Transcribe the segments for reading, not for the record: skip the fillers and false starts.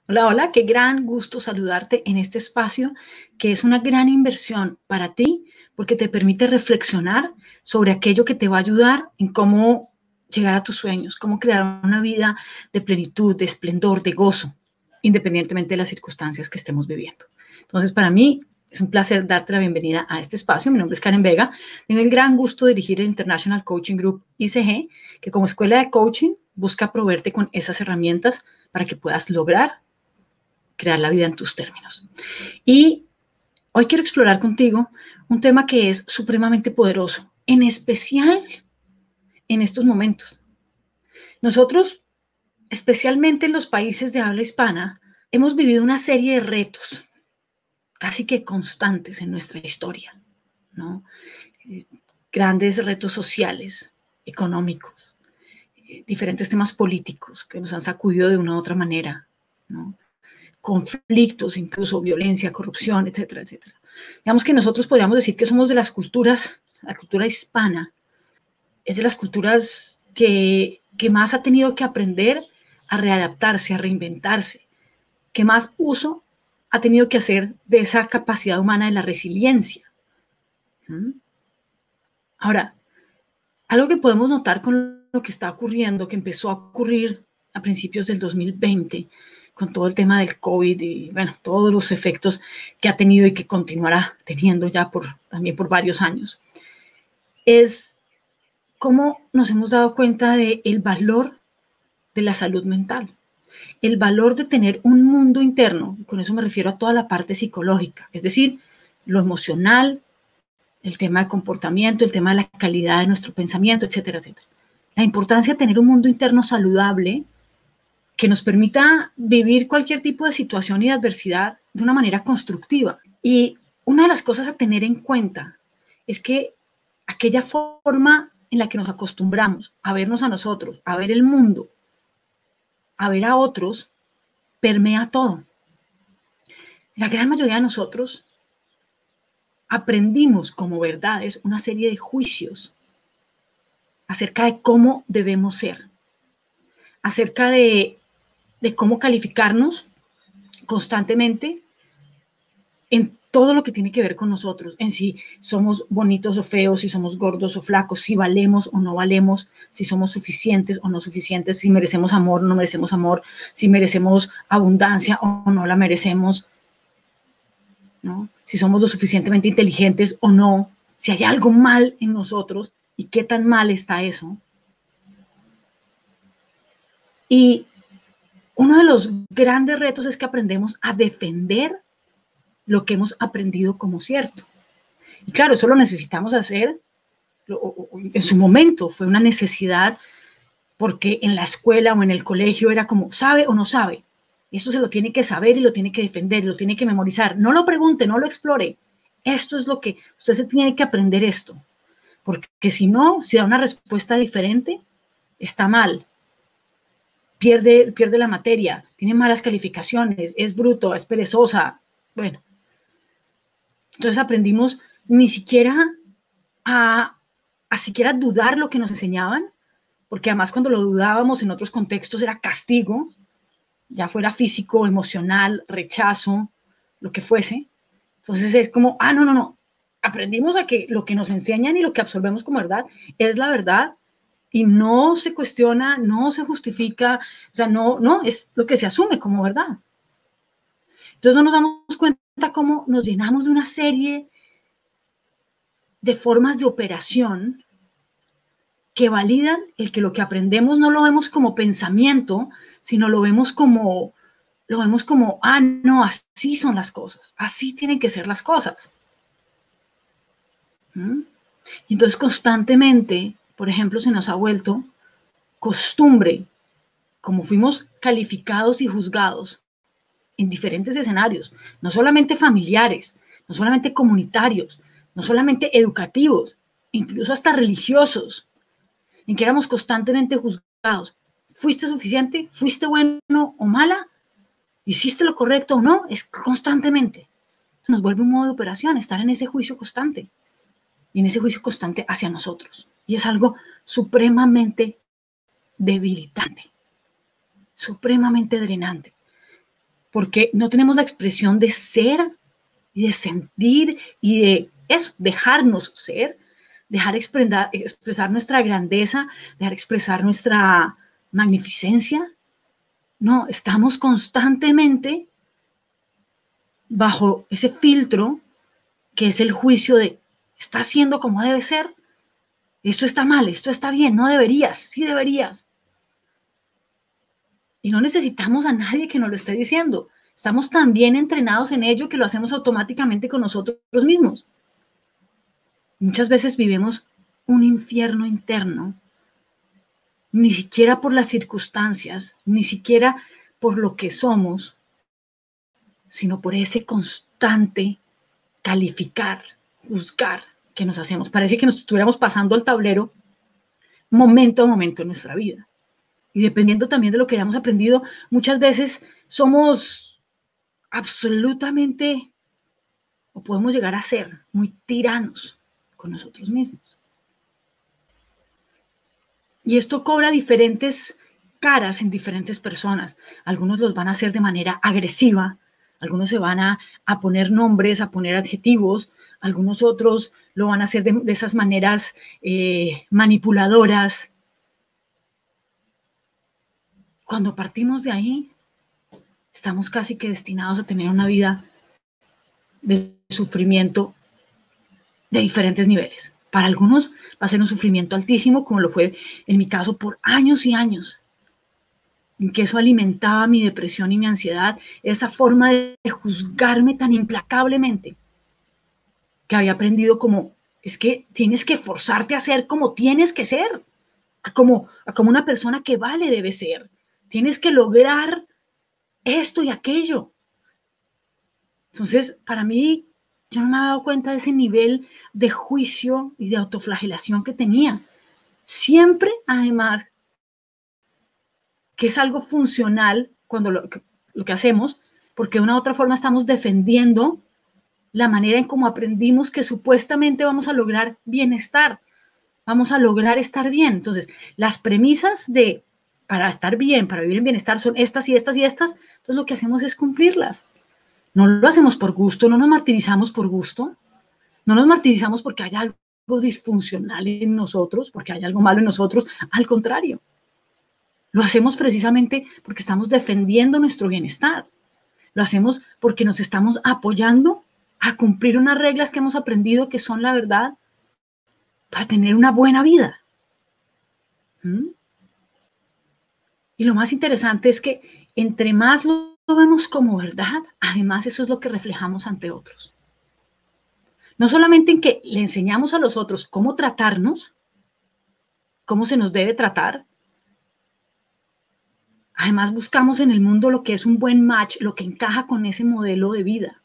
Hola, hola, qué gran gusto saludarte en este espacio que es una gran inversión para ti porque te permite reflexionar sobre aquello que te va a ayudar en cómo llegar a tus sueños, cómo crear una vida de plenitud, de esplendor, de gozo, independientemente de las circunstancias que estemos viviendo. Entonces, para mí es un placer darte la bienvenida a este espacio. Mi nombre es Karen Vega. Tengo el gran gusto de dirigir el International Coaching Group ICG, que como escuela de coaching busca proveerte con esas herramientas para que puedas lograr crear la vida en tus términos. Y hoy quiero explorar contigo un tema que es supremamente poderoso, en especial en estos momentos. Nosotros, especialmente en los países de habla hispana, hemos vivido una serie de retos casi que constantes en nuestra historia, ¿no? Grandes retos sociales, económicos, diferentes temas políticos que nos han sacudido de una u otra manera, ¿no? Conflictos, incluso violencia, corrupción, etcétera, etcétera. Digamos que nosotros podríamos decir que somos de las culturas, la cultura hispana, es de las culturas que más ha tenido que aprender a readaptarse, a reinventarse, que más uso ha tenido que hacer de esa capacidad humana de la resiliencia. Ahora, algo que podemos notar con lo que está ocurriendo, que empezó a ocurrir a principios del 2020, con todo el tema del COVID y, bueno, todos los efectos que ha tenido y que continuará teniendo ya también por varios años, es cómo nos hemos dado cuenta del valor de la salud mental, el valor de tener un mundo interno, y con eso me refiero a toda la parte psicológica, es decir, lo emocional, el tema de comportamiento, el tema de la calidad de nuestro pensamiento, etcétera, etcétera. La importancia de tener un mundo interno saludable que nos permita vivir cualquier tipo de situación y de adversidad de una manera constructiva. Y una de las cosas a tener en cuenta es que aquella forma en la que nos acostumbramos a vernos a nosotros, a ver el mundo, a ver a otros, permea todo. La gran mayoría de nosotros aprendimos como verdades una serie de juicios acerca de cómo debemos ser, acerca de cómo calificarnos constantemente en todo lo que tiene que ver con nosotros, en si somos bonitos o feos, si somos gordos o flacos, si valemos o no valemos, si somos suficientes o no suficientes, si merecemos amor o no merecemos amor, si merecemos abundancia o no la merecemos, ¿no? Si somos lo suficientemente inteligentes o no, si hay algo mal en nosotros y qué tan mal está eso. Y uno de los grandes retos es que aprendemos a defender lo que hemos aprendido como cierto. Y claro, eso lo necesitamos hacer en su momento, fue una necesidad porque en la escuela o en el colegio era como, ¿sabe o no sabe? Eso se lo tiene que saber y lo tiene que defender, lo tiene que memorizar. No lo pregunte, no lo explore. Esto es lo que usted se tiene que aprender esto. Porque si no, si da una respuesta diferente, está mal. Pierde la materia, tiene malas calificaciones, es bruto, es perezosa. Bueno, entonces aprendimos ni siquiera a siquiera dudar lo que nos enseñaban, porque además cuando lo dudábamos en otros contextos era castigo, ya fuera físico, emocional, rechazo, lo que fuese. Entonces es como, no, aprendimos a que lo que nos enseñan y lo que absorbemos como verdad es la verdad y no se cuestiona, no se justifica, o sea, no, es lo que se asume como verdad. Entonces no nos damos cuenta cómo nos llenamos de una serie de formas de operación que validan el que lo que aprendemos no lo vemos como pensamiento, sino lo vemos como, no, así son las cosas, así tienen que ser las cosas. Y entonces constantemente, por ejemplo, se nos ha vuelto costumbre, como fuimos calificados y juzgados en diferentes escenarios, no solamente familiares, no solamente comunitarios, no solamente educativos, incluso hasta religiosos, en que éramos constantemente juzgados. ¿Fuiste suficiente? ¿Fuiste bueno o mala? ¿Hiciste lo correcto o no? Es constantemente. Se nos vuelve un modo de operación, estar en ese juicio constante y en ese juicio constante hacia nosotros. Y es algo supremamente debilitante, supremamente drenante. porque no tenemos la expresión de ser y de sentir y de eso, dejarnos ser, dejar expresar nuestra grandeza, dejar expresar nuestra magnificencia. No, estamos constantemente bajo ese filtro que es el juicio de, ¿está haciendo como debe ser? Esto está mal, esto está bien, no deberías, sí deberías. Y no necesitamos a nadie que nos lo esté diciendo. Estamos tan bien entrenados en ello que lo hacemos automáticamente con nosotros mismos. Muchas veces vivimos un infierno interno, ni siquiera por las circunstancias, ni siquiera por lo que somos, sino por ese constante calificar, juzgar que nos hacemos. Parece que nos estuviéramos pasando al tablero momento a momento en nuestra vida. Y dependiendo también de lo que hayamos aprendido, muchas veces somos absolutamente, o podemos llegar a ser muy tiranos con nosotros mismos. Y esto cobra diferentes caras en diferentes personas. Algunos los van a hacer de manera agresiva, algunos se van a poner nombres, a poner adjetivos, algunos otros lo van a hacer de esas maneras manipuladoras. Cuando partimos de ahí, estamos casi que destinados a tener una vida de sufrimiento de diferentes niveles. Para algunos va a ser un sufrimiento altísimo, como lo fue en mi caso por años y años, en que eso alimentaba mi depresión y mi ansiedad, esa forma de juzgarme tan implacablemente, que había aprendido como, es que tienes que forzarte a ser como tienes que ser, como una persona que vale debe ser. Tienes que lograr esto y aquello. Entonces, para mí, yo no me había dado cuenta de ese nivel de juicio y de autoflagelación que tenía. Siempre, además, que es algo funcional cuando lo que hacemos, porque de una u otra forma estamos defendiendo la manera en cómo aprendimos que supuestamente vamos a lograr bienestar, vamos a lograr estar bien. Entonces, las premisas para estar bien, para vivir en bienestar son estas y estas y estas, entonces lo que hacemos es cumplirlas. No lo hacemos por gusto, no nos martirizamos por gusto, no nos martirizamos porque haya algo disfuncional en nosotros, porque haya algo malo en nosotros, al contrario. Lo hacemos precisamente porque estamos defendiendo nuestro bienestar. Lo hacemos porque nos estamos apoyando a cumplir unas reglas que hemos aprendido que son la verdad para tener una buena vida. ¿Mm? Y lo más interesante es que entre más lo vemos como verdad, además eso es lo que reflejamos ante otros. No solamente en que le enseñamos a los otros cómo tratarnos, cómo se nos debe tratar, además buscamos en el mundo lo que es un buen match, lo que encaja con ese modelo de vida.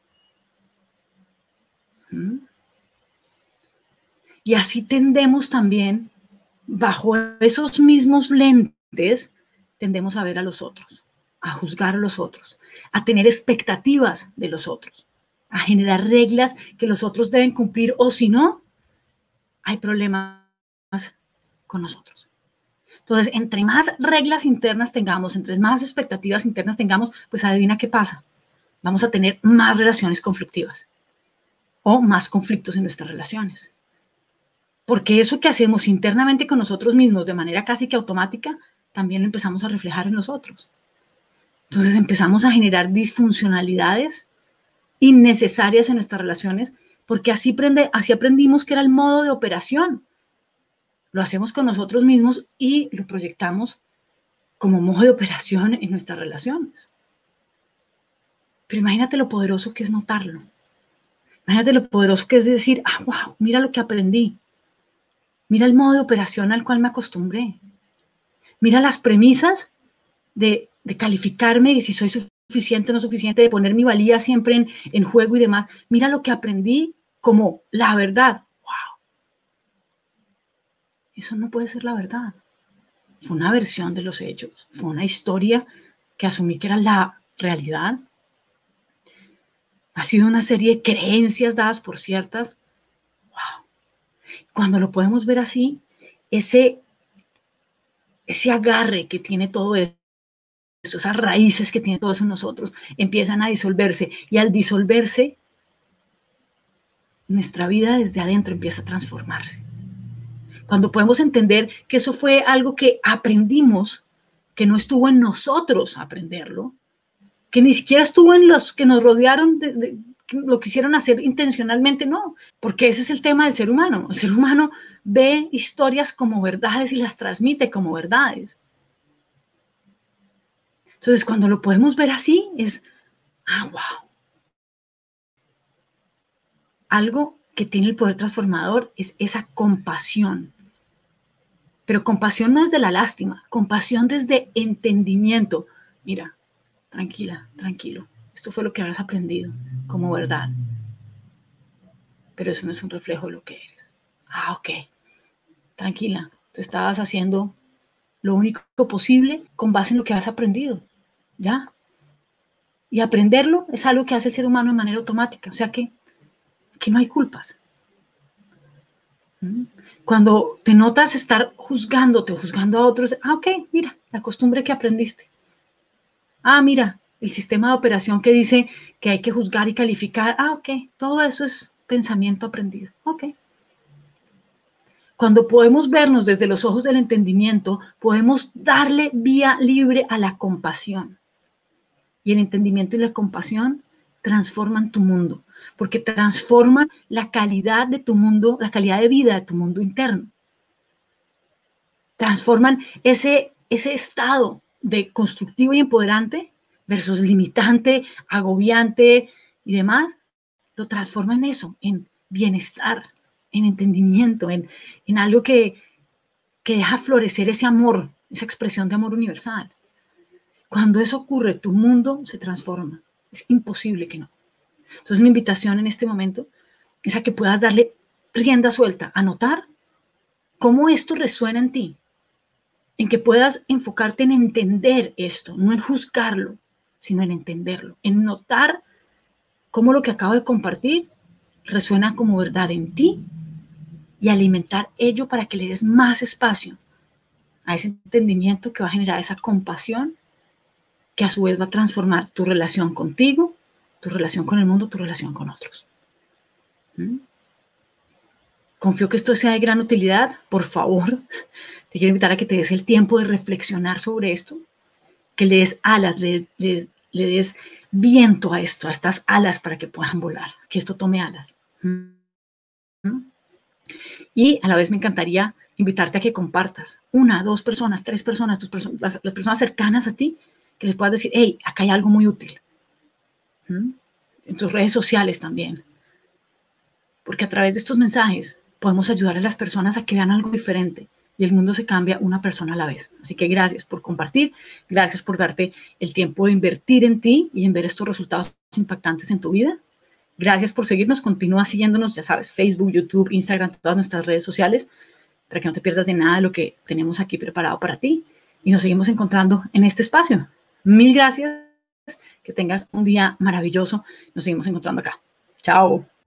¿Mm? Y así tendemos también, bajo esos mismos lentes, tendemos a ver a los otros, a juzgar a los otros, a tener expectativas de los otros, a generar reglas que los otros deben cumplir o si no, hay problemas con nosotros. Entonces, entre más reglas internas tengamos, entre más expectativas internas tengamos, pues adivina qué pasa. Vamos a tener más relaciones conflictivas o más conflictos en nuestras relaciones. Porque eso que hacemos internamente con nosotros mismos de manera casi que automática, también lo empezamos a reflejar en los otros. Entonces empezamos a generar disfuncionalidades innecesarias en nuestras relaciones, porque así aprendimos que era el modo de operación. Lo hacemos con nosotros mismos y lo proyectamos como modo de operación en nuestras relaciones. Pero imagínate lo poderoso que es notarlo. Imagínate lo poderoso que es decir, wow, mira lo que aprendí. Mira el modo de operación al cual me acostumbré. Mira las premisas de calificarme y si soy suficiente o no suficiente, de poner mi valía siempre en juego y demás. Mira lo que aprendí como la verdad. ¡Wow! Eso no puede ser la verdad. Fue una versión de los hechos. Fue una historia que asumí que era la realidad. Ha sido una serie de creencias dadas por ciertas. ¡Wow! Cuando lo podemos ver así, ese agarre que tiene todo esas raíces que tiene todo eso en nosotros, empiezan a disolverse. Y al disolverse, nuestra vida desde adentro empieza a transformarse. Cuando podemos entender que eso fue algo que aprendimos, que no estuvo en nosotros aprenderlo, que ni siquiera estuvo en los que nos rodearon, que lo quisieron hacer intencionalmente, no, porque ese es el tema del ser humano. El ser humano ve historias como verdades y las transmite como verdades. Entonces, cuando lo podemos ver así, es, wow. Algo que tiene el poder transformador es esa compasión. Pero compasión no es de la lástima, compasión desde entendimiento. Mira, tranquila, tranquilo. Esto fue lo que habías aprendido como verdad. Pero eso no es un reflejo de lo que eres. Ok. Tranquila. Tú estabas haciendo lo único posible con base en lo que has aprendido. ¿Ya? Y aprenderlo es algo que hace el ser humano de manera automática. O sea que no hay culpas. Cuando te notas estar juzgándote o juzgando a otros, ok, mira, la costumbre que aprendiste. Mira, el sistema de operación que dice que hay que juzgar y calificar. Ok, todo eso es pensamiento aprendido. Ok. Cuando podemos vernos desde los ojos del entendimiento, podemos darle vía libre a la compasión. Y el entendimiento y la compasión transforman tu mundo, porque transforman la calidad de tu mundo, la calidad de vida de tu mundo interno. Transforman ese estado de constructivo y empoderante versus limitante, agobiante y demás, lo transforma en eso, en bienestar, en entendimiento, en algo que deja florecer ese amor, esa expresión de amor universal. Cuando eso ocurre, tu mundo se transforma. Es imposible que no. Entonces, mi invitación en este momento es a que puedas darle rienda suelta, a notar cómo esto resuena en ti, en que puedas enfocarte en entender esto, no en juzgarlo, sino en entenderlo, en notar cómo lo que acabo de compartir resuena como verdad en ti y alimentar ello para que le des más espacio a ese entendimiento que va a generar esa compasión que a su vez va a transformar tu relación contigo, tu relación con el mundo, tu relación con otros. Confío que esto sea de gran utilidad. Por favor, te quiero invitar a que te des el tiempo de reflexionar sobre esto, que le des alas, le des viento a esto, a estas alas para que puedan volar, que esto tome alas. Y a la vez me encantaría invitarte a que compartas 1, 2 personas, 3 personas, las personas cercanas a ti, que les puedas decir, hey, acá hay algo muy útil. En tus redes sociales también. Porque a través de estos mensajes podemos ayudar a las personas a que vean algo diferente y el mundo se cambia una persona a la vez. Así que gracias por compartir, gracias por darte el tiempo de invertir en ti y en ver estos resultados impactantes en tu vida. Gracias por seguirnos, continúa siguiéndonos, ya sabes, Facebook, YouTube, Instagram, todas nuestras redes sociales, para que no te pierdas de nada de lo que tenemos aquí preparado para ti. Y nos seguimos encontrando en este espacio. Mil gracias, que tengas un día maravilloso. Nos seguimos encontrando acá. Chao.